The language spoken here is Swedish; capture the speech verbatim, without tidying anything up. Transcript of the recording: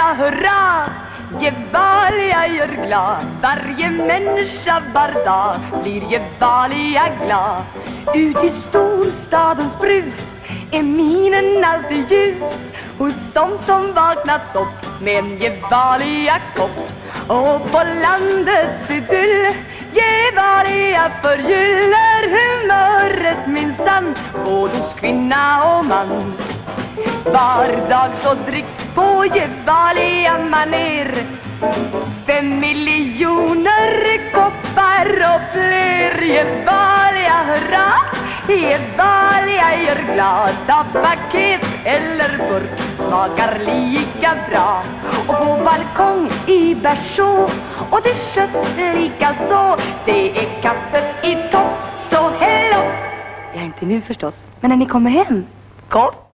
hurra! Gevalia gör glad, varje människa var dag blir Gevalia glad. Ut i storstadens brus är minen alltid ljus hos de som vaknat upp med en Gevalia-kopp. Och på landets idyll Gevalia förgyller humöret minsann, både hos kvinna och man. Var dag så dricks på Gevalia-maner fem miljoner koppar och fler. Gevalia hurra, Gevalia gör glad. Ta paket eller burk smakar lika bra. Och på balkong i Berså och det körs lika så. Det är kaffet i topp, så hello. Ja, inte nu förstås, men när ni kommer hem, kom.